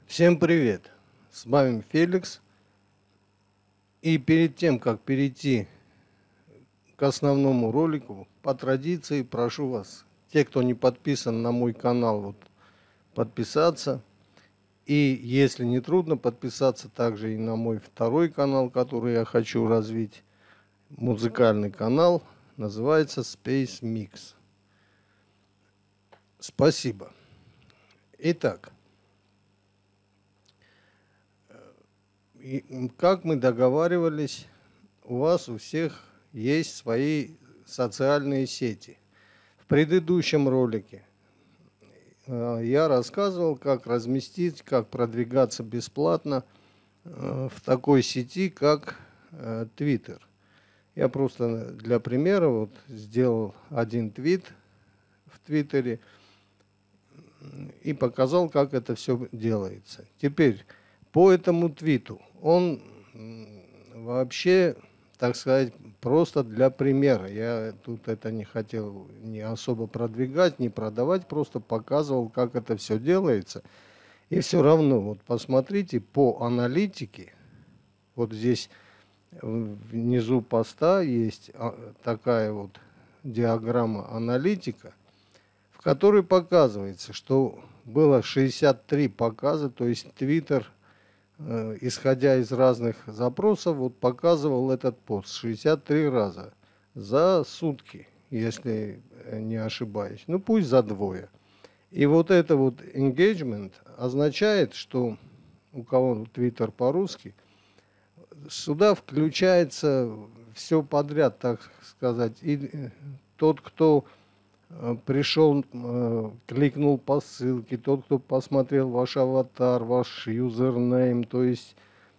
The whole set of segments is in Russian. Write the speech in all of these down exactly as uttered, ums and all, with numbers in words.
Всем привет! С вами Феликс. И перед тем, как перейти к основному ролику, по традиции прошу вас, те, кто не подписан на мой канал, вот, подписаться. И если не трудно, подписаться также и на мой второй канал, который я хочу развить. Музыкальный канал, называется Space Mix. Спасибо. Итак. И, как мы договаривались, у вас у всех есть свои социальные сети. В предыдущем ролике э, я рассказывал, как разместить, как продвигаться бесплатно э, в такой сети, как э, Twitter. Я просто для примера вот сделал один твит в Твиттере и показал, как это все делается. Теперь по этому твиту. Он вообще, так сказать, просто для примера. Я тут это не хотел не особо продвигать, не продавать, просто показывал, как это все делается. И все равно, вот посмотрите по аналитике. Вот здесь внизу поста есть такая вот диаграмма аналитика, в которой показывается, что было шестьдесят три показа, то есть Twitter, исходя из разных запросов, вот показывал этот пост шестьдесят три раза за сутки, если не ошибаюсь. Ну пусть за двое. И вот это вот engagement означает, что у кого Twitter по-русски, сюда включается все подряд, так сказать. И тот, кто пришел, кликнул по ссылке, тот, кто посмотрел ваш аватар, ваш юзернейм, то есть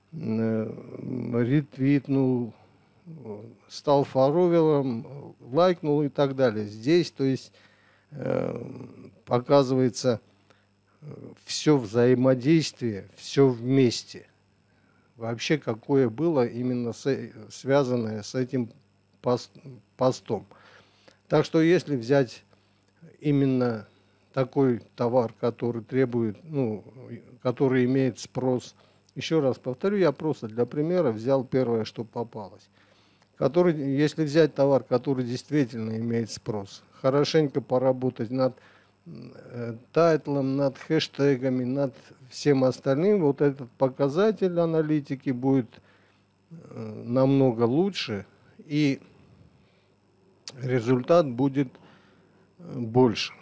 ретвитнул, стал фолловером, лайкнул и так далее. Здесь, то есть, показывается все взаимодействие, все вместе. Вообще, какое было именно связанное с этим постом. Так что если взять именно такой товар, который требует, ну, который имеет спрос, еще раз повторю, я просто для примера взял первое, что попалось. Который, если взять товар, который действительно имеет спрос, хорошенько поработать над э, тайтлом, над хэштегами, над всем остальным, вот этот показатель аналитики будет э, намного лучше, и результат будет больше.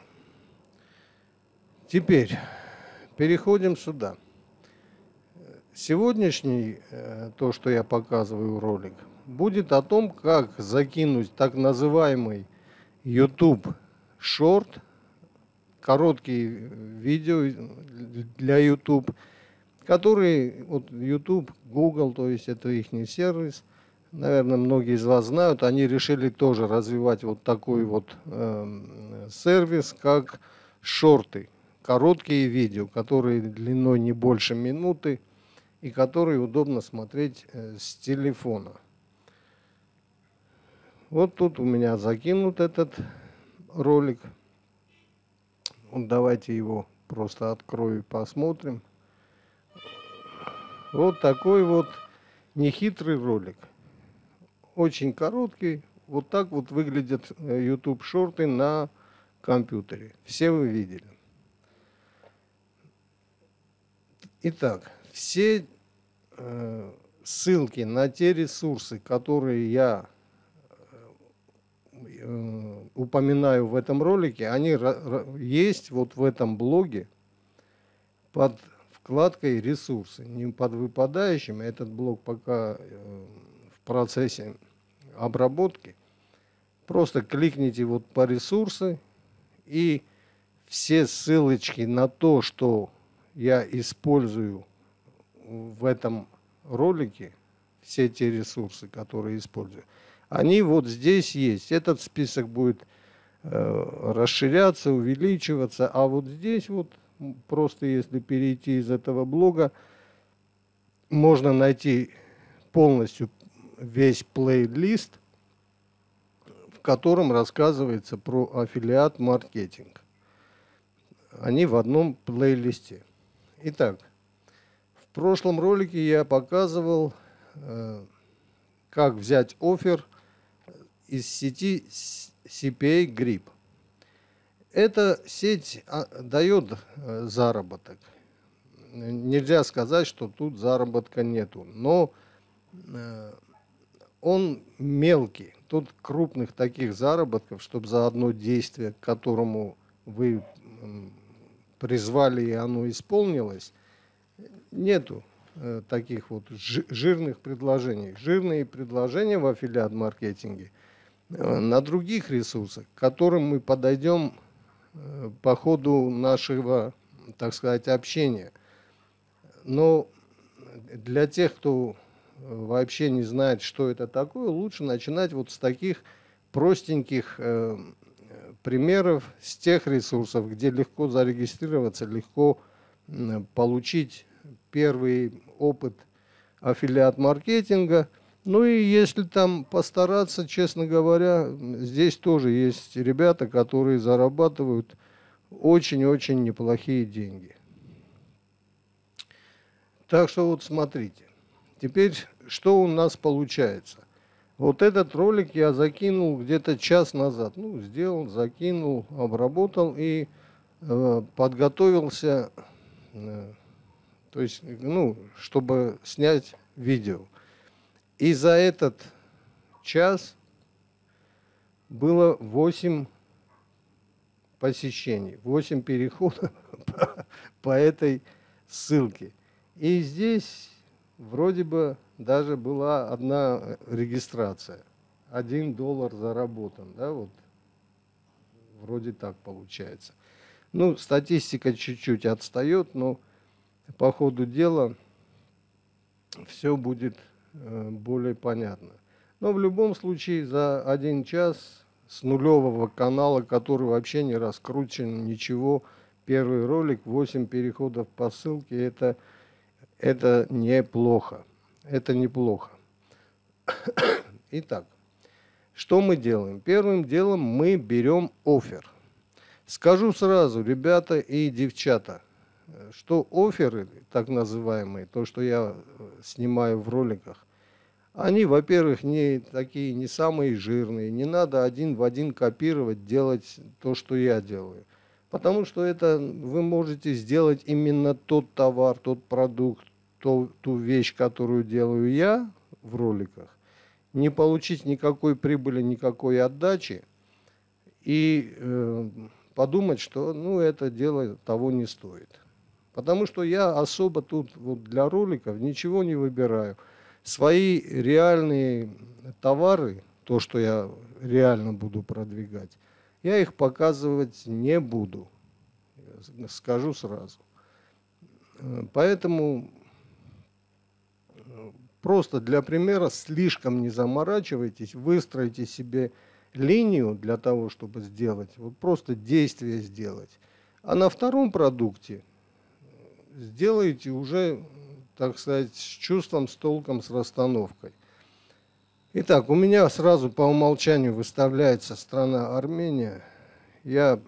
Теперь переходим сюда. Сегодняшний, то, что я показываю ролик, будет о том, как закинуть так называемый YouTube Short, короткие видео для YouTube, которые вот YouTube, Google, то есть это их сервис. Наверное, многие из вас знают, они решили тоже развивать вот такой вот э, сервис, как шорты, короткие видео, которые длиной не больше минуты и которые удобно смотреть э, с телефона. Вот тут у меня закинут этот ролик. Вот давайте его просто открою и посмотрим. Вот такой вот нехитрый ролик. Очень короткий. Вот так вот выглядят YouTube шорты на компьютере. Все вы видели. Итак, все э, ссылки на те ресурсы, которые я э, упоминаю в этом ролике, они есть вот в этом блоге под вкладкой «Ресурсы». Не под выпадающим. Этот блок пока э, в процессе обработки. Просто кликните вот по ресурсы, и все ссылочки на то, что я использую в этом ролике, все те ресурсы, которые использую, они вот здесь есть. Этот список будет э, расширяться, увеличиваться, а вот здесь вот просто если перейти из этого блога, можно найти полностью весь плейлист, в котором рассказывается про аффилиат-маркетинг. Они в одном плейлисте. Итак, прошлом ролике я показывал, э, как взять оффер из сети си пи эй Grip. Эта сеть дает заработок. Нельзя сказать, что тут заработка нету, но он мелкий. Тут крупных таких заработков, чтобы за одно действие, к которому вы призвали и оно исполнилось, нету таких вот жирных предложений. Жирные предложения в аффилиат-маркетинге на других ресурсах, к которым мы подойдем по ходу нашего, так сказать, общения. Но для тех, кто вообще не знает, что это такое, лучше начинать вот с таких простеньких э, примеров, с тех ресурсов, где легко зарегистрироваться, легко э, получить первый опыт аффилиат-маркетинга. Ну и если там постараться, честно говоря, здесь тоже есть ребята, которые зарабатывают очень-очень неплохие деньги. Так что вот смотрите. Теперь что у нас получается? Вот этот ролик я закинул где-то час назад. Ну, сделал, закинул, обработал и э, подготовился, э, то есть, ну, чтобы снять видео. И за этот час было восемь посещений, восемь переходов по, по этой ссылке. И здесь вроде бы даже была одна регистрация. Один доллар заработан, да, вот. Вроде так получается. Ну, статистика чуть-чуть отстает, но по ходу дела все будет более понятно. Но в любом случае за один час с нулевого канала, который вообще не раскручен, ничего, первый ролик, восемь переходов по ссылке, это, это неплохо. Это неплохо. Итак, что мы делаем? Первым делом мы берем оффер. Скажу сразу, ребята и девчата, что офферы, так называемые, то, что я снимаю в роликах, они, во-первых, не такие, не самые жирные. Не надо один в один копировать, делать то, что я делаю. Потому что это вы можете сделать именно тот товар, тот продукт, ту, ту вещь, которую делаю я в роликах, не получить никакой прибыли, никакой отдачи и э, подумать, что ну, это дело того не стоит. Потому что я особо тут вот для роликов ничего не выбираю. Свои реальные товары, то, что я реально буду продвигать, я их показывать не буду. Скажу сразу. Поэтому просто для примера слишком не заморачивайтесь, выстроите себе линию для того, чтобы сделать, вот просто действие сделать. А на втором продукте сделайте уже, так сказать, с чувством, с толком, с расстановкой. Итак, у меня сразу по умолчанию выставляется страна Армения. Я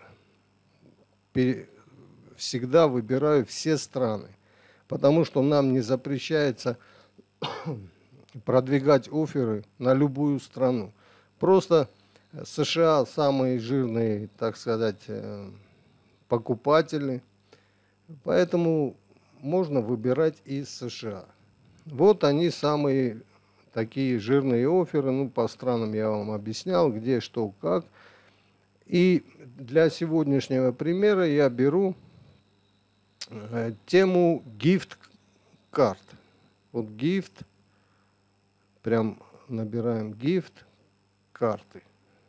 всегда выбираю все страны, потому что нам не запрещается продвигать офферы на любую страну. Просто США самые жирные, так сказать, покупатели, поэтому можно выбирать из США. Вот они самые такие жирные офферы, ну по странам я вам объяснял, где, что, как. И для сегодняшнего примера я беру э, тему gift-карт. Вот gift, прям набираем gift карты.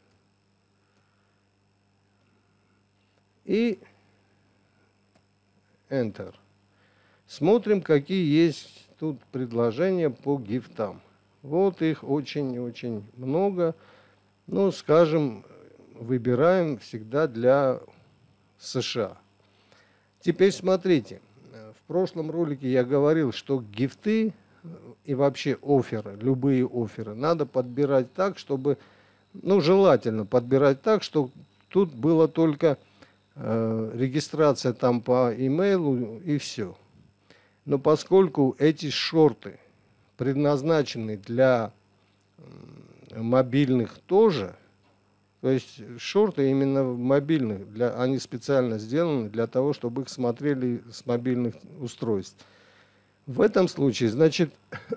И Enter. Смотрим, какие есть тут предложения по гифтам. Вот их очень-очень много. Ну, скажем, выбираем всегда для США. Теперь смотрите. В прошлом ролике я говорил, что гифты и вообще офферы, любые офферы, надо подбирать так, чтобы, ну, желательно подбирать так, чтобы тут было только э, регистрация там по имейлу и все. Но поскольку эти шорты предназначены для мобильных тоже, то есть шорты именно мобильных, для, они специально сделаны для того, чтобы их смотрели с мобильных устройств. В этом случае, значит,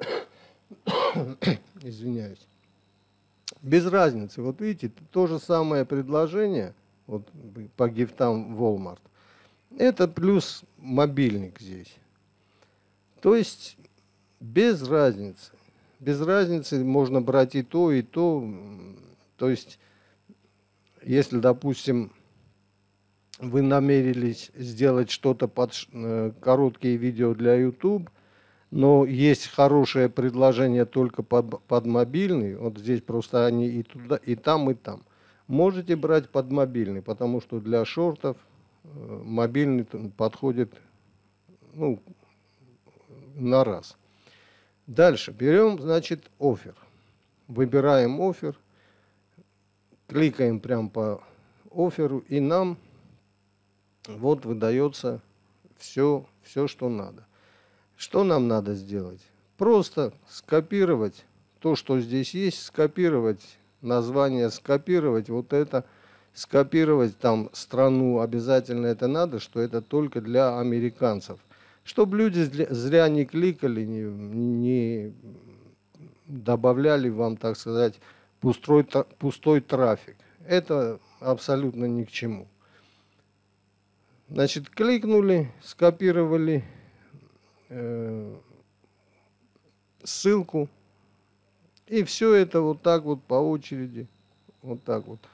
извиняюсь, без разницы. Вот видите, то же самое предложение вот, по гифтам Walmart. Это плюс мобильник здесь. То есть без разницы. Без разницы можно брать и то, и то. То есть, если, допустим, вы намерились сделать что-то под э, короткие видео для YouTube, но есть хорошее предложение только под, под мобильный, вот здесь просто они и туда, и там, и там. Можете брать под мобильный, потому что для шортов э, мобильный подходит, ну, на раз. Дальше берем, значит, оффер. Выбираем оффер, кликаем прямо по офферу, и нам вот выдается все, все, что надо. Что нам надо сделать? Просто скопировать то, что здесь есть, скопировать название, скопировать вот это, скопировать там страну, обязательно это надо, что это только для американцев. Чтобы люди зря не кликали, не, не добавляли вам, так сказать, пустой, пустой трафик. Это абсолютно ни к чему. Значит, кликнули, скопировали э, ссылку, и все это вот так вот по очереди, вот так вот,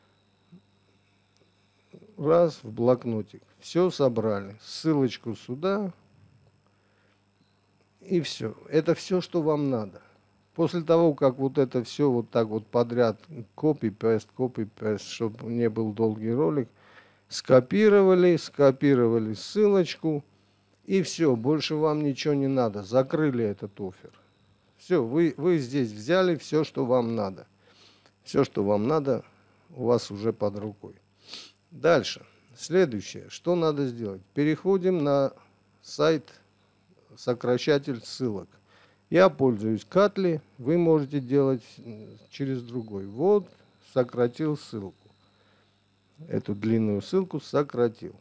раз в блокнотик. Все собрали, ссылочку сюда, и все. Это все, что вам надо. После того, как вот это все вот так вот подряд, copy-paste, copy-paste, чтобы не был долгий ролик, скопировали, скопировали ссылочку, и все, больше вам ничего не надо. Закрыли этот оффер. Все, вы, вы здесь взяли все, что вам надо. Все, что вам надо, у вас уже под рукой. Дальше. Следующее. Что надо сделать? Переходим на сайт сокращатель ссылок. Я пользуюсь Катли, вы можете делать через другой. Вот, сократил ссылку. Эту длинную ссылку сократил.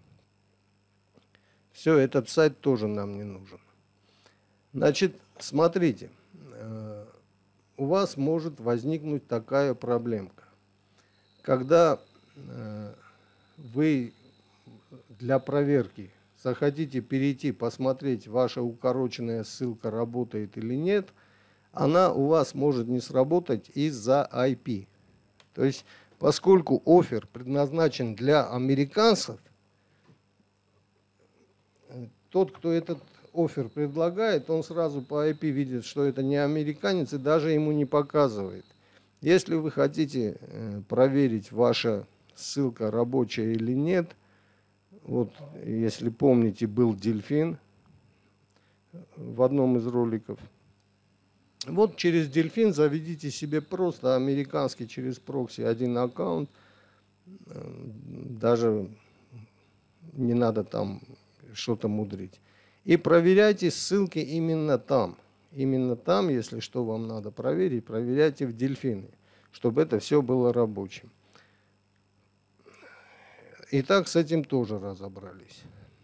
Все, этот сайт тоже нам не нужен. Значит, смотрите, у вас может возникнуть такая проблемка. Когда вы для проверки захотите перейти, посмотреть, ваша укороченная ссылка работает или нет, она у вас может не сработать из-за ай пи. То есть, поскольку оффер предназначен для американцев, тот, кто этот оффер предлагает, он сразу по ай пи видит, что это не американец, и даже ему не показывает. Если вы хотите проверить, ваша ссылка рабочая или нет, вот, если помните, был Дельфин в одном из роликов. Вот через Дельфин заведите себе просто американский через прокси один аккаунт. Даже не надо там что-то мудрить. И проверяйте ссылки именно там. Именно там, если что вам надо проверить, проверяйте в Дельфине, чтобы это все было рабочим. Итак, с этим тоже разобрались.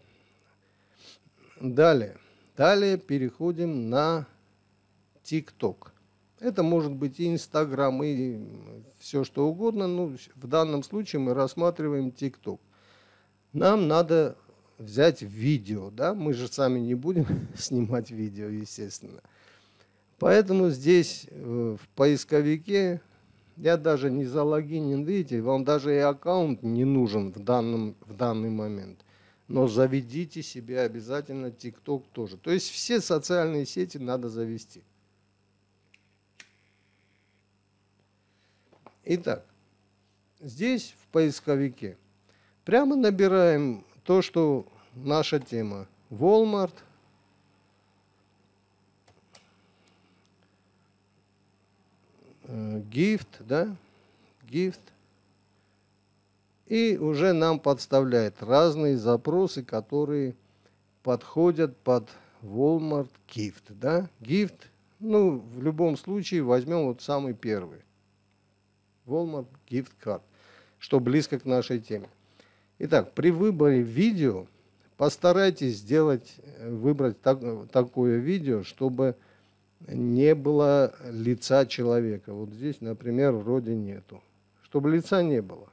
Далее. Далее переходим на ТикТок. Это может быть и Инстаграм, и все что угодно. Но в данном случае мы рассматриваем ТикТок. Нам надо взять видео, да? Мы же сами не будем снимать видео, естественно. Поэтому здесь в поисковике я даже не залогинен, видите, вам даже и аккаунт не нужен в, данном, в данный момент. Но заведите себе обязательно ТикТок тоже. То есть все социальные сети надо завести. Итак, здесь в поисковике прямо набираем то, что наша тема. Walmart. Gift, да, gift, и уже нам подставляет разные запросы, которые подходят под Walmart Gift, да? Gift, ну, в любом случае возьмем вот самый первый. Walmart Gift Card, что близко к нашей теме. Итак, при выборе видео постарайтесь сделать, выбрать так, такое видео, чтобы не было лица человека. Вот здесь, например, вроде нету. Чтобы лица не было.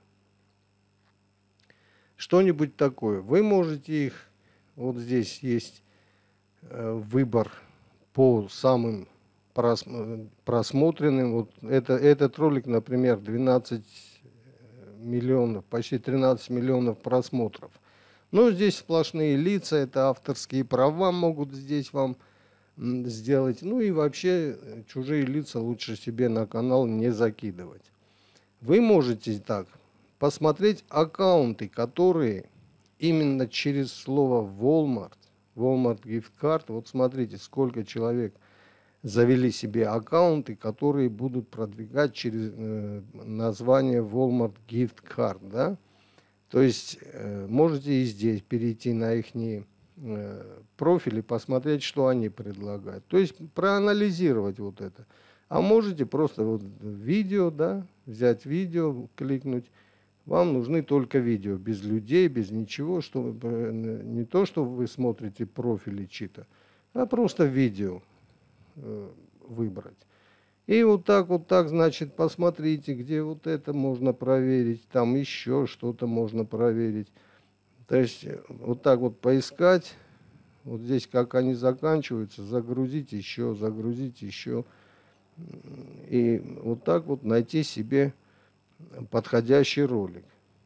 Что-нибудь такое. Вы можете их, вот здесь есть э, выбор по самым прос, просмотренным. Вот это, этот ролик, например, двенадцать миллионов, почти тринадцать миллионов просмотров. Но здесь сплошные лица, это авторские права могут здесь вам сделать. Ну и вообще чужие лица лучше себе на канал не закидывать. Вы можете так посмотреть аккаунты, которые именно через слово Walmart, Walmart Gift Card, вот смотрите, сколько человек завели себе аккаунты, которые будут продвигать через э, название Walmart Gift Card, да? То есть э, можете и здесь перейти на их э, профили, посмотреть, что они предлагают. То есть проанализировать вот это. А можете просто вот видео, да, взять видео, кликнуть. Вам нужны только видео, без людей, без ничего, чтобы не то, что вы смотрите профили чьи-то, а просто видео э, выбрать. И вот так, вот так, значит, посмотрите, где вот это можно проверить, там еще что-то можно проверить. То есть вот так вот поискать, вот здесь как они заканчиваются, загрузить еще, загрузить еще. И вот так вот найти себе подходящий ролик.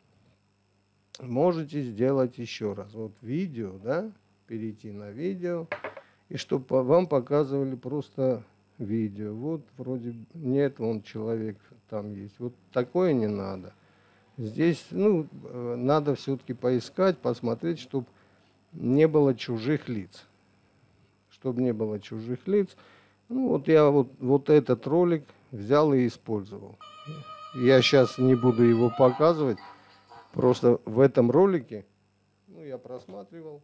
Можете сделать еще раз. Вот видео, да, перейти на видео, и чтобы вам показывали просто видео. Вот вроде нет, вон человек там есть. Вот такое не надо. Здесь, ну, надо все-таки поискать, посмотреть, чтобы не было чужих лиц. Чтобы не было чужих лиц. Ну, вот я вот, вот этот ролик взял и использовал. Я сейчас не буду его показывать. Просто в этом ролике, ну, я просматривал.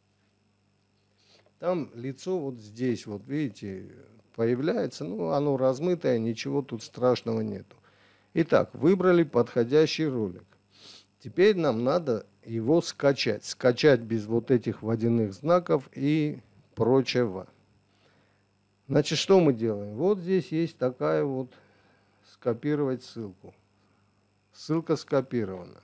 Там лицо вот здесь, вот видите, появляется. Ну, оно размытое, ничего тут страшного нету. Итак, выбрали подходящий ролик. Теперь нам надо его скачать. Скачать без вот этих водяных знаков и прочего. Значит, что мы делаем? Вот здесь есть такая вот скопировать ссылку. Ссылка скопирована.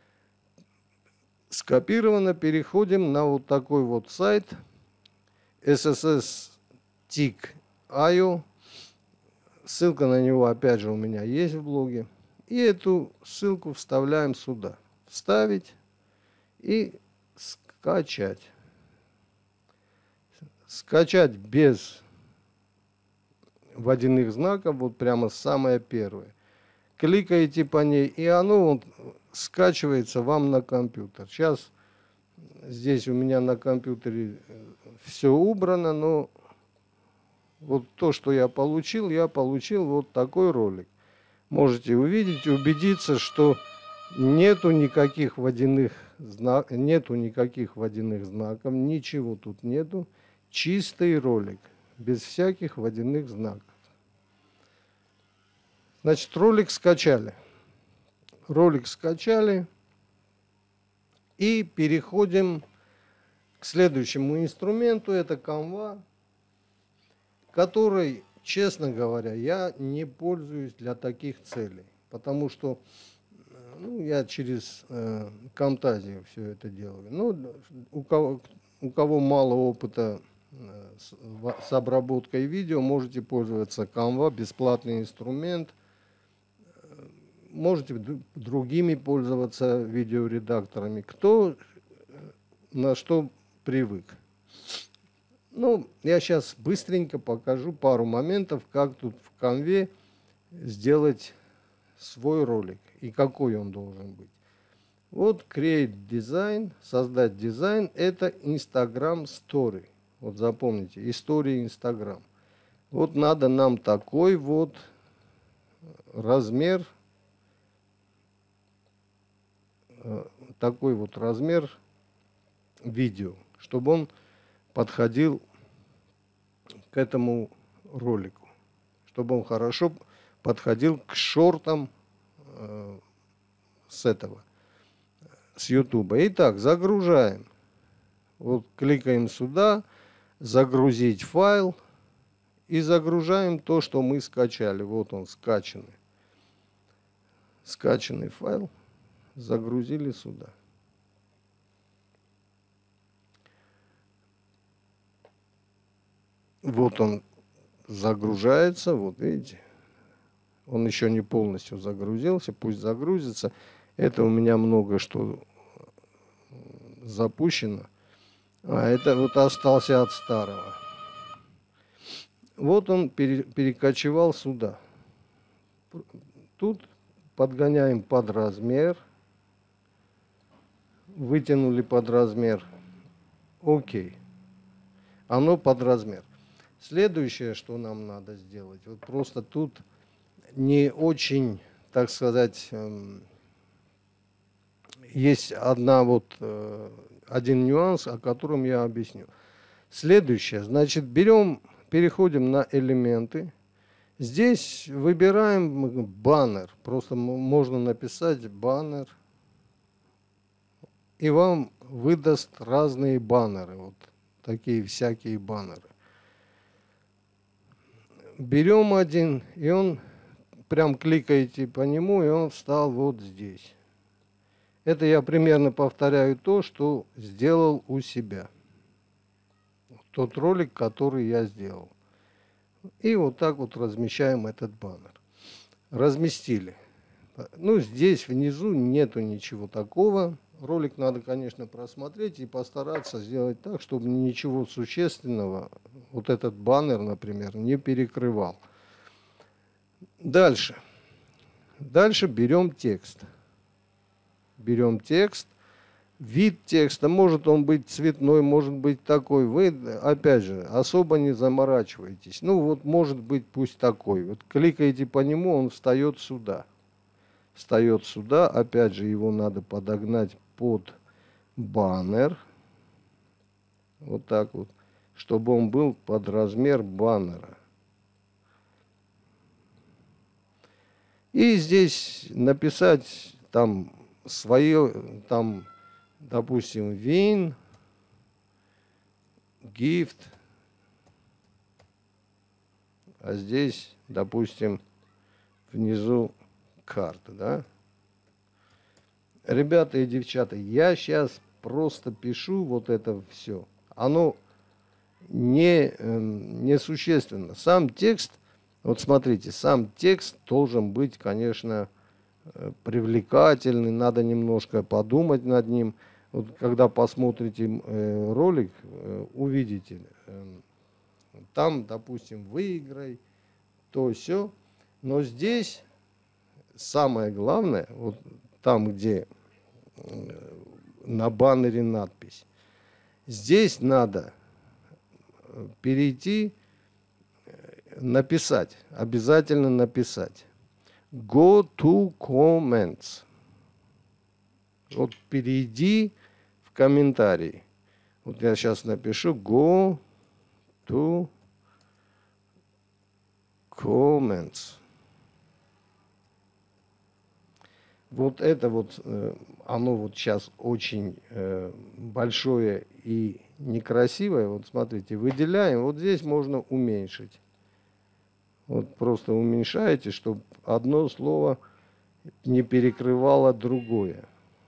Скопировано, переходим на вот такой вот сайт эс эс эс тик точка ай о. Ссылка на него опять же у меня есть в блоге. И эту ссылку вставляем сюда. Вставить и скачать. Скачать без водяных знаков, вот прямо самое первое. Кликаете по ней, и оно вот скачивается вам на компьютер. Сейчас здесь у меня на компьютере все убрано, но вот то, что я получил, я получил вот такой ролик. Можете увидеть, убедиться, что нету никаких водяных знаков, нету никаких водяных знаков, ничего тут нету. Чистый ролик, без всяких водяных знаков. Значит, ролик скачали. Ролик скачали. И переходим к следующему инструменту. Это Canva, который, честно говоря, я не пользуюсь для таких целей. Потому что ну, я через э, Camtasia все это делаю. Ну, у кого, у кого мало опыта э, с, в, с обработкой видео, можете пользоваться Canva, бесплатный инструмент. Можете другими пользоваться видеоредакторами. Кто на что привык. Ну, я сейчас быстренько покажу пару моментов, как тут в Canva сделать свой ролик и какой он должен быть. Вот Create Design, создать дизайн, это Instagram Story. Вот запомните, история Instagram. Вот надо нам такой вот размер, такой вот размер видео, чтобы он подходил к этому ролику, чтобы он хорошо подходил к шортам э, с этого, с Ютуба. Итак, загружаем. Вот кликаем сюда, загрузить файл и загружаем то, что мы скачали. Вот он скачанный. Скачанный файл загрузили сюда. Вот он загружается, вот видите. Он еще не полностью загрузился, пусть загрузится. Это у меня много что запущено. А это вот остался от старого. Вот он пере, перекочевал сюда. Тут подгоняем под размер. Вытянули под размер. Окей. Оно под размер. Следующее, что нам надо сделать, вот просто тут не очень, так сказать, есть одна вот, один нюанс, о котором я объясню. Следующее, значит, берем, переходим на элементы. Здесь выбираем баннер. Просто можно написать баннер. И вам выдаст разные баннеры. Вот такие всякие баннеры. Берем один, и он, прям кликаете по нему, и он встал вот здесь. Это я примерно повторяю то, что сделал у себя. Тот ролик, который я сделал. И вот так вот размещаем этот баннер. Разместили. Ну, здесь внизу нету ничего такого. Ролик надо, конечно, просмотреть и постараться сделать так, чтобы ничего существенного, вот этот баннер, например, не перекрывал. Дальше. Дальше берем текст. Берем текст. Вид текста, может он быть цветной, может быть такой. Вы, опять же, особо не заморачиваетесь. Ну, вот может быть пусть такой. Вот кликаете по нему, он встает сюда. Встает сюда. Опять же, его надо подогнать под баннер. Вот так вот. Чтобы он был под размер баннера. И здесь написать там свое, там, допустим, win, gift. А здесь, допустим, внизу карта, да? Ребята и девчата, я сейчас просто пишу вот это все. Оно не, не существенно. Сам текст, вот смотрите, сам текст должен быть, конечно, привлекательный. Надо немножко подумать над ним. Вот когда посмотрите э, ролик, э, увидите. Э, там, допустим, выиграй, то все. Но здесь самое главное, вот там, где э, на баннере надпись, здесь надо перейти, написать, обязательно написать. Go to comments. Вот перейди в комментарии. Вот я сейчас напишу go to comments. Вот это вот, оно вот сейчас очень большое и некрасивое. Вот смотрите, выделяем. Вот здесь можно уменьшить. Вот просто уменьшаете, чтобы одно слово не перекрывало другое.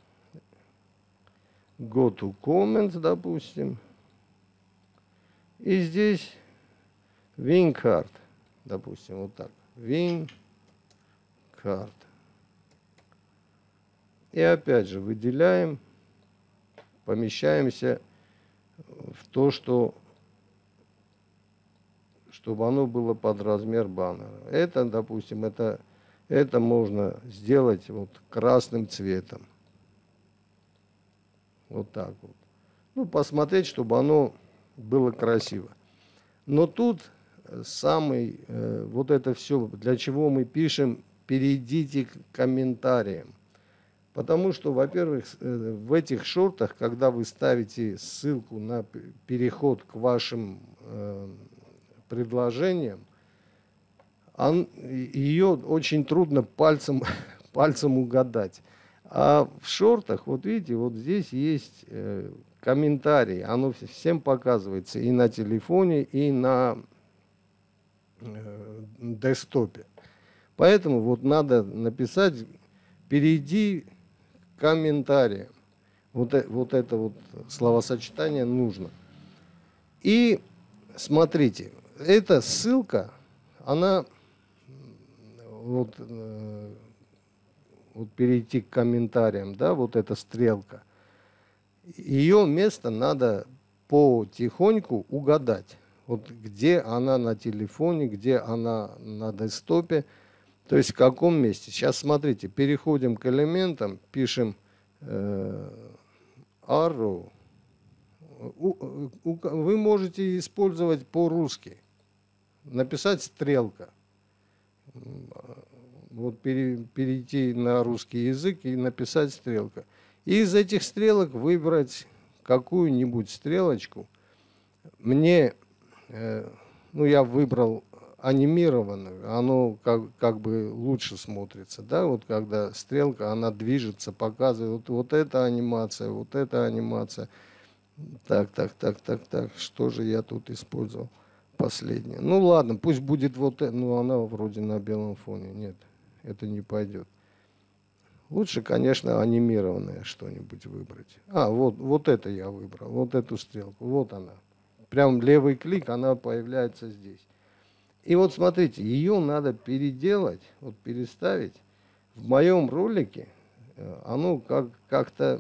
Go to comments, допустим. И здесь win card, допустим, вот так. Win card. И опять же выделяем, помещаемся в то, что чтобы оно было под размер баннера. Это, допустим, это, это можно сделать вот красным цветом. Вот так вот. Ну, посмотреть, чтобы оно было красиво. Но тут самый, э, вот это все, для чего мы пишем, перейдите к комментариям. Потому что, во-первых, э, в этих шортах, когда вы ставите ссылку на переход к вашим э, предложением, он, ее очень трудно пальцем, пальцем угадать. А в шортах, вот видите, вот здесь есть э, комментарии. Оно всем показывается и на телефоне, и на э, десктопе. Поэтому вот надо написать, перейди к комментариям. Вот, вот это вот словосочетание нужно. И смотрите, эта ссылка, она вот, э, вот перейти к комментариям, да, вот эта стрелка. Ее место надо потихоньку угадать. Вот где она на телефоне, где она на десктопе, то есть в каком месте. Сейчас смотрите, переходим к элементам, пишем э, arrow. У, у, вы можете использовать по-русски, написать стрелка. Вот пере, перейти на русский язык и написать стрелка. И из этих стрелок выбрать какую-нибудь стрелочку. Мне, э, ну я выбрал анимированную, оно как, как бы лучше смотрится, да, вот когда стрелка, она движется, показывает, вот, вот эта анимация, вот эта анимация. Так, так, так, так, так, что же я тут использовал последнее? Ну ладно, пусть будет вот это, ну она вроде на белом фоне, нет, это не пойдет. Лучше, конечно, анимированное что-нибудь выбрать. А, вот, вот это я выбрал, вот эту стрелку, вот она. Прям левый клик, она появляется здесь. И вот смотрите, ее надо переделать, вот переставить. В моем ролике оно как, как-то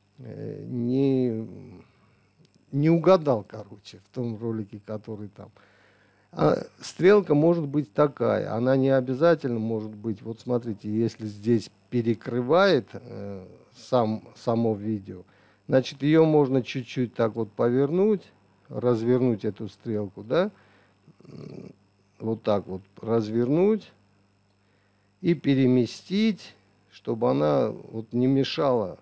не, не угадал, короче, в том ролике, который там. А стрелка может быть такая, она не обязательно может быть, вот смотрите, если здесь перекрывает э, сам, само видео, значит, ее можно чуть-чуть так вот повернуть, развернуть эту стрелку, да, вот так вот развернуть и переместить, чтобы она вот не мешала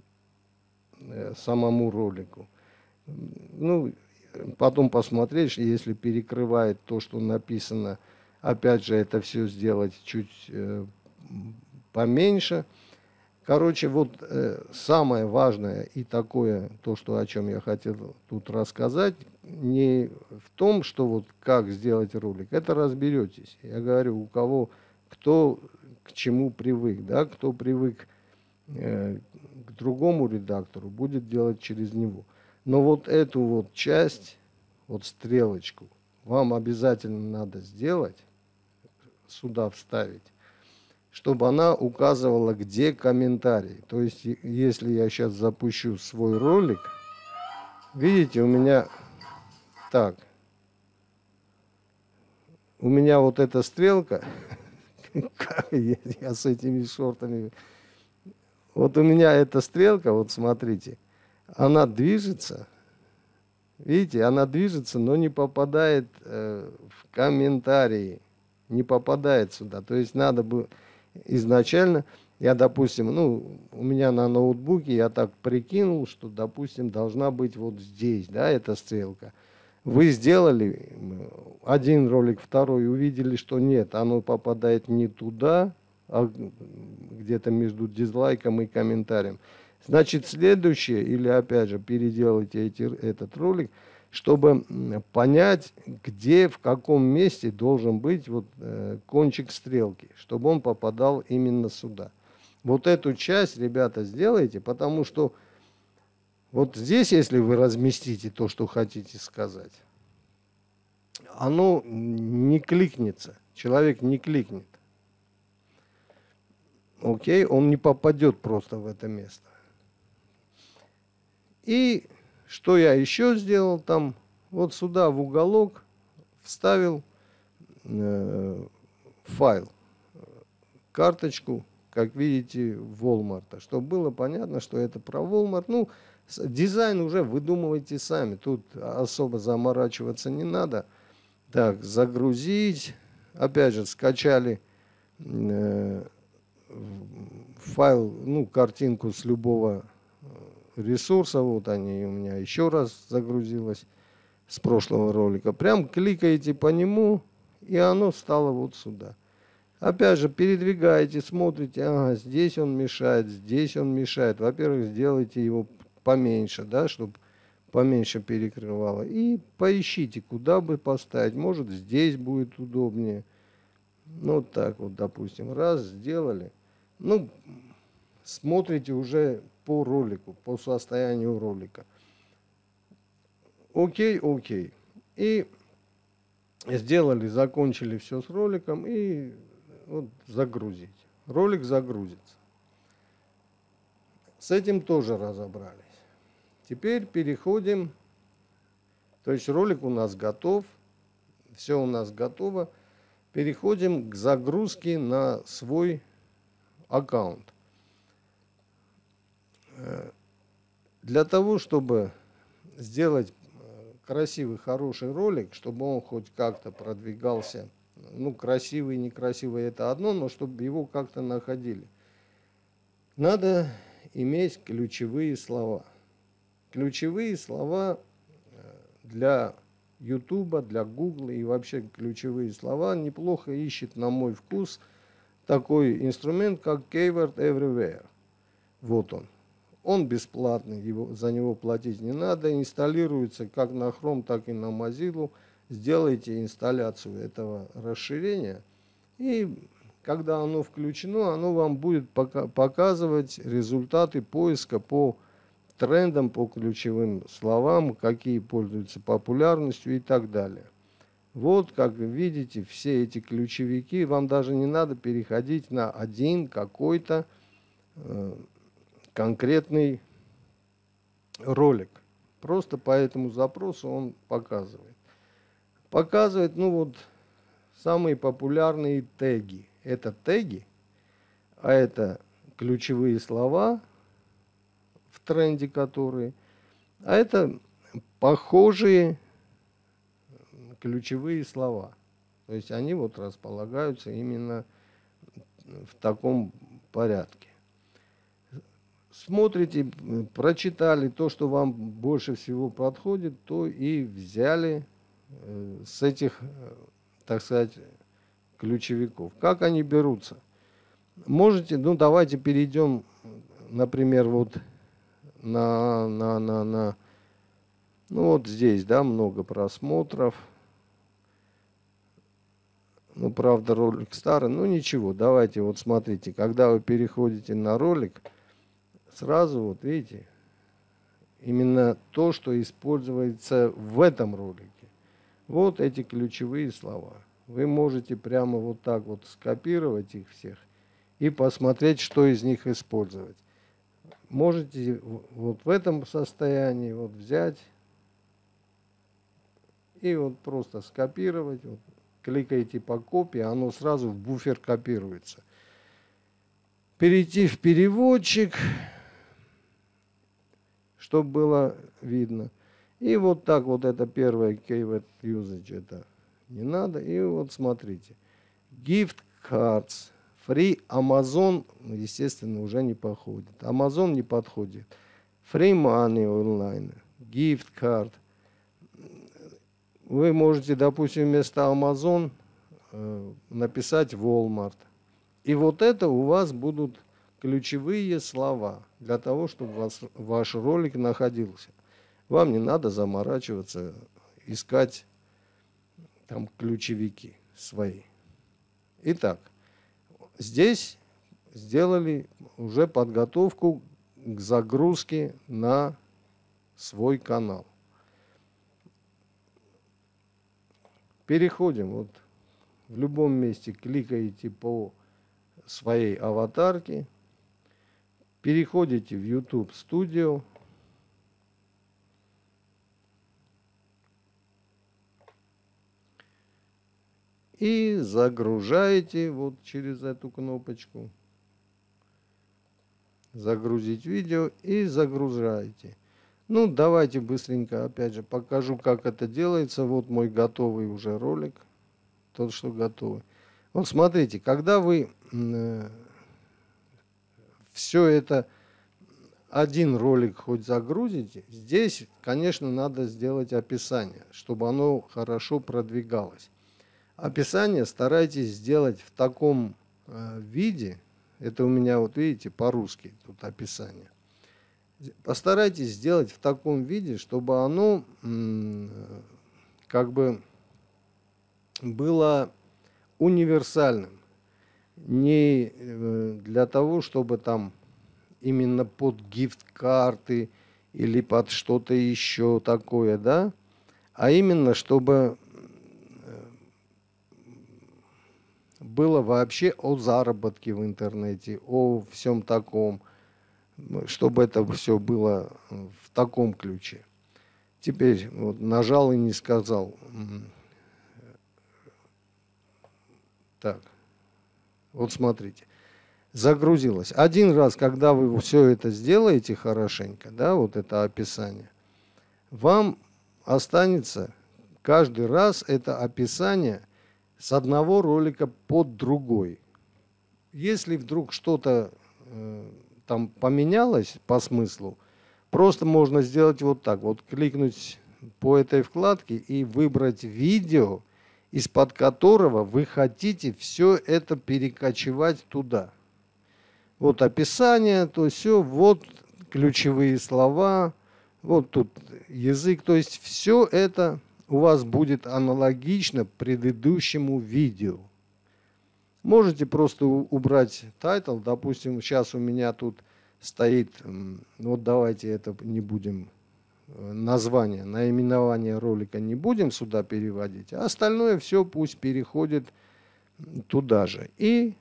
э, самому ролику. Ну, потом посмотреть, если перекрывает то, что написано, опять же, это все сделать чуть э, поменьше. Короче, вот э, самое важное и такое, то, что, о чем я хотел тут рассказать, не в том, что вот как сделать ролик, это разберетесь. Я говорю, у кого, кто к чему привык, да, кто привык э, к другому редактору, будет делать через него. Но вот эту вот часть, вот стрелочку, вам обязательно надо сделать, сюда вставить, чтобы она указывала, где комментарий. То есть, если я сейчас запущу свой ролик, видите, у меня так, у меня вот эта стрелка, я с этими шортами, вот у меня эта стрелка, вот смотрите, она движется, видите, она движется, но не попадает э, в комментарии, не попадает сюда. То есть надо бы изначально, я, допустим, ну, у меня на ноутбуке я так прикинул, что, допустим, должна быть вот здесь, да, эта стрелка. Вы сделали один ролик, второй, увидели, что нет, оно попадает не туда, а где-то между дизлайком и комментарием. Значит, следующее, или опять же переделайте эти, этот ролик, чтобы понять, где, в каком месте должен быть вот, э, кончик стрелки, чтобы он попадал именно сюда. Вот эту часть, ребята, сделайте, потому что вот здесь, если вы разместите то, что хотите сказать, оно не кликнется, человек не кликнет. Окей, он не попадет просто в это место. И что я еще сделал там? Вот сюда в уголок вставил э, файл, карточку, как видите, Walmart, чтобы было понятно, что это про Walmart. Ну, дизайн уже выдумывайте сами, тут особо заморачиваться не надо. Так, загрузить. Опять же, скачали э, файл, ну, картинку с любого ресурса, вот они у меня еще раз загрузилась. с прошлого ролика. Прям кликаете по нему, и оно встало вот сюда. Опять же, передвигаете, смотрите, ага, здесь он мешает, здесь он мешает. Во-первых, сделайте его поменьше, да, чтобы поменьше перекрывало. И поищите, куда бы поставить. Может, здесь будет удобнее. Ну, вот так вот, допустим, раз, сделали. Ну, смотрите уже по ролику, по состоянию ролика. Окей, окей. И сделали, закончили все с роликом, и вот загрузить. Ролик загрузится. С этим тоже разобрались. Теперь переходим. То есть ролик у нас готов. Все у нас готово. Переходим к загрузке на свой аккаунт. Для того, чтобы сделать красивый, хороший ролик, чтобы он хоть как-то продвигался, ну, красивый, некрасивый это одно, но чтобы его как-то находили, надо иметь ключевые слова. Ключевые слова для Ютуба, для Гугла и вообще ключевые слова неплохо ищет, на мой вкус, такой инструмент, как Keyword Everywhere. Вот он. Он бесплатный, его, за него платить не надо. Инсталируется как на Chrome, так и на Mozilla. Сделайте инсталляцию этого расширения. И когда оно включено, оно вам будет пока показывать результаты поиска по трендам, по ключевым словам, какие пользуются популярностью и так далее. Вот, как вы видите, все эти ключевики, вам даже не надо переходить на один какой-то э, конкретный ролик. Просто по этому запросу он показывает. Показывает, ну вот, самые популярные теги. Это теги, а это ключевые слова в тренде, которые, а это похожие ключевые слова. То есть они вот располагаются именно в таком порядке. Смотрите, прочитали то, что вам больше всего подходит, то и взяли с этих, так сказать, ключевиков. Как они берутся? Можете, ну давайте перейдем, например, вот на, на, на, на, ну вот здесь, да, много просмотров. Ну, правда, ролик старый, ну ничего, давайте вот смотрите, когда вы переходите на ролик, сразу вот видите, именно то, что используется в этом ролике. Вот эти ключевые слова. Вы можете прямо вот так вот скопировать их всех и посмотреть, что из них использовать. Можете вот в этом состоянии вот взять и вот просто скопировать. Вот, кликаете по копии, оно сразу в буфер копируется. Перейти в переводчик, чтобы было видно. И вот так вот это первое keyword usage, это не надо. И вот смотрите. Gift cards. Free Amazon, естественно, уже не подходит. Amazon не подходит. Free money online. Gift card. Вы можете, допустим, вместо Amazon э, написать Walmart. И вот это у вас будут ключевые слова для того, чтобы вас, ваш ролик находился. Вам не надо заморачиваться, искать там ключевики свои. Итак, здесь сделали уже подготовку к загрузке на свой канал. Переходим, вот в любом месте кликаете по своей аватарке, переходите в YouTube Studio, и загружаете вот через эту кнопочку загрузить видео и загружаете. Ну, давайте быстренько, опять же, покажу, как это делается. Вот мой готовый уже ролик, тот, что готовый. Вот смотрите, когда вы э, все это один ролик хоть загрузите, здесь, конечно, надо сделать описание, чтобы оно хорошо продвигалось. Описание старайтесь сделать в таком э, виде, это у меня, вот видите, по-русски тут описание. Постарайтесь сделать в таком виде, чтобы оно м, как бы было универсальным. Не э, для того, чтобы там именно под гифт-карты или под что-то еще такое, да, а именно, чтобы было вообще о заработке в интернете, о всем таком, чтобы это все было в таком ключе. Теперь вот нажал и не сказал. Так, вот смотрите. Загрузилось. Один раз, когда вы все это сделаете хорошенько, да, вот это описание, вам останется каждый раз это описание с одного ролика под другой. Если вдруг что-то э, там поменялось по смыслу, просто можно сделать вот так. Вот кликнуть по этой вкладке и выбрать видео, из-под которого вы хотите все это перекочевать туда. Вот описание, то все, вот ключевые слова, вот тут язык. То есть все это у вас будет аналогично предыдущему видео. Можете просто убрать тайтл. Допустим, сейчас у меня тут стоит, вот давайте это не будем, название, наименование ролика не будем сюда переводить. А остальное все пусть переходит туда же. И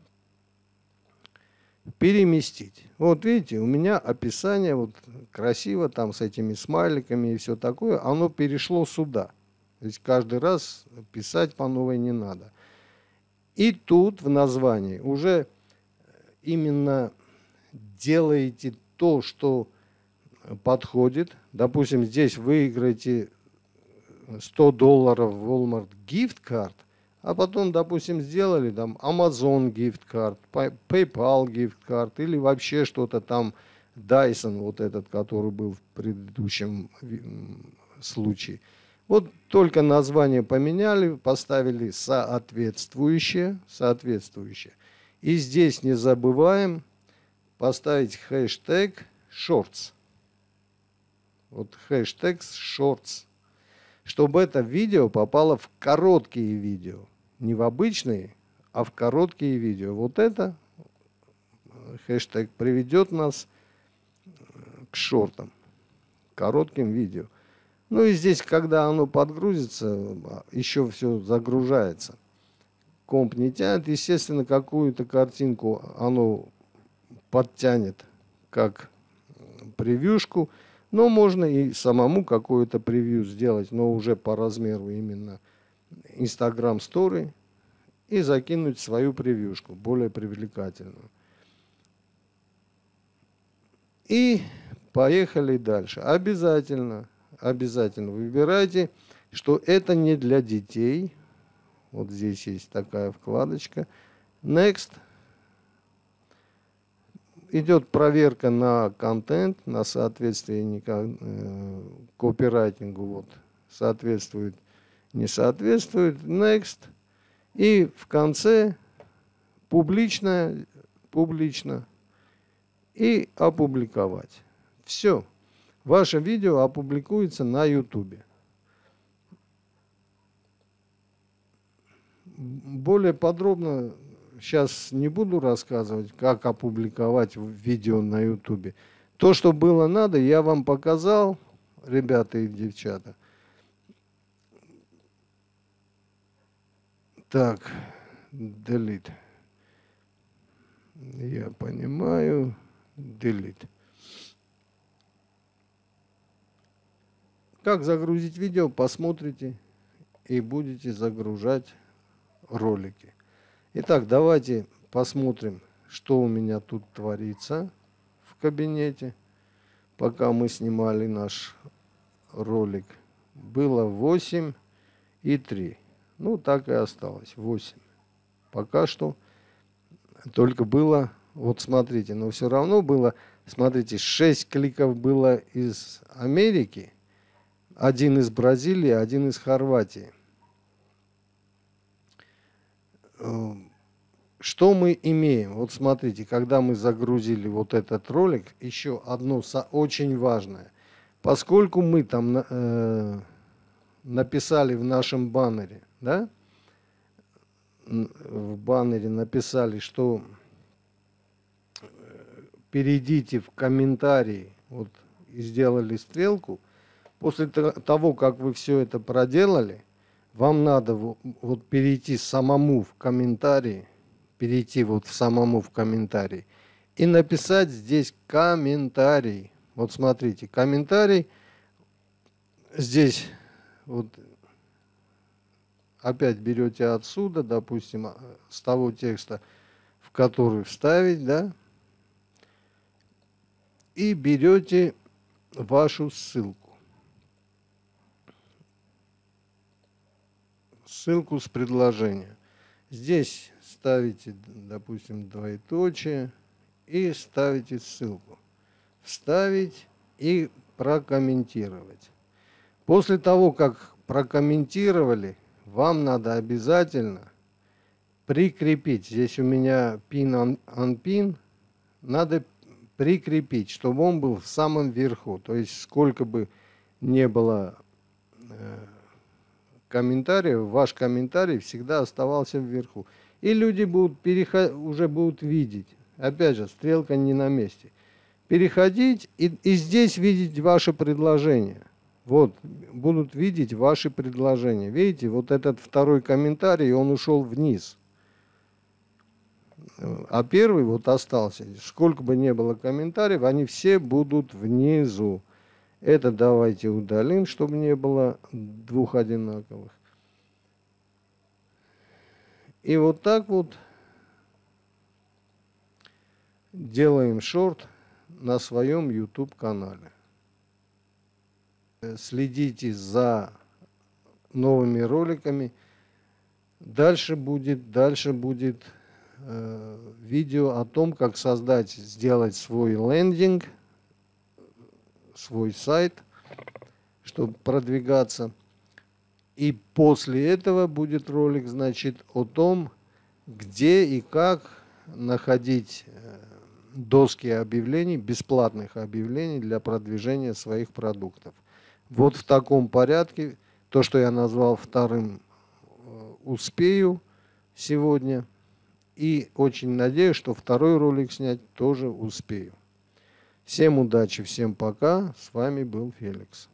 переместить. Вот видите, у меня описание вот красиво там с этими смайликами и все такое, оно перешло сюда. То есть каждый раз писать по новой не надо. И тут в названии уже именно делаете то, что подходит. Допустим, здесь выиграете сто долларов в Walmart gift card, а потом, допустим, сделали там Amazon gift card, PayPal gift card или вообще что-то там, Dyson, вот этот, который был в предыдущем случае. Вот только название поменяли, поставили соответствующее, соответствующее. И здесь не забываем поставить хэштег shorts. Вот хэштег shorts. Чтобы это видео попало в короткие видео. Не в обычные, а в короткие видео. Вот это хэштег приведет нас к шортам, коротким видео. Ну и здесь, когда оно подгрузится, еще все загружается. Комп не тянет, естественно, какую-то картинку оно подтянет как превьюшку. Но можно и самому какое-то превью сделать, но уже по размеру именно Instagram Story и закинуть свою превьюшку, более привлекательную. И поехали дальше. Обязательно, обязательно выбирайте, что это не для детей. Вот здесь есть такая вкладочка. Next. Идет проверка на контент, на соответствие э, копирайтингу. Вот, соответствует, не соответствует. Next. И в конце публично, публично и опубликовать. Все. Ваше видео опубликуется на YouTube. Более подробно сейчас не буду рассказывать, как опубликовать видео на YouTube. То, что было надо, я вам показал, ребята и девчата. Так, delete. Я понимаю, delete. Как загрузить видео, посмотрите и будете загружать ролики. Итак, давайте посмотрим, что у меня тут творится в кабинете. Пока мы снимали наш ролик, было восемь и три. Ну, так и осталось, восемь. Пока что только было, вот смотрите, но все равно было Смотрите, шесть кликов было из Америки, один из Бразилии, один из Хорватии. Что мы имеем? Вот смотрите, когда мы загрузили вот этот ролик, еще одно очень важное. Поскольку мы там э, написали в нашем баннере, да, в баннере написали, что перейдите в комментарии, вот, и сделали стрелку. После того, как вы все это проделали, вам надо вот, вот перейти самому в комментарии, перейти вот в самому в комментарии и написать здесь комментарий. Вот смотрите, комментарий здесь вот опять берете отсюда, допустим, с того текста, в который вставить, да, и берете вашу ссылку. Ссылку с предложения. Здесь ставите, допустим, двоеточие и ставите ссылку. Вставить и прокомментировать. После того, как прокомментировали, вам надо обязательно прикрепить. Здесь у меня pin on pin. Надо прикрепить, чтобы он был в самом верху. То есть сколько бы не было э, комментариев, ваш комментарий всегда оставался вверху. И люди будут переход... уже будут видеть. Опять же, стрелка не на месте. Переходить и, и здесь видеть ваши предложения. Вот, будут видеть ваши предложения. Видите, вот этот второй комментарий, он ушел вниз. А первый вот остался. Сколько бы ни было комментариев, они все будут внизу. Это давайте удалим, чтобы не было двух одинаковых. И вот так вот делаем шорт на своем YouTube канале. Следите за новыми роликами. Дальше будет, дальше будет э, видео о том, как создать, сделать свой лендинг, свой сайт, чтобы продвигаться. И после этого будет ролик, значит, о том, где и как находить доски объявлений, бесплатных объявлений для продвижения своих продуктов. Вот в таком порядке, то, что я назвал вторым, успею сегодня. И очень надеюсь, что второй ролик снять тоже успею. Всем удачи, всем пока. С вами был Феликс.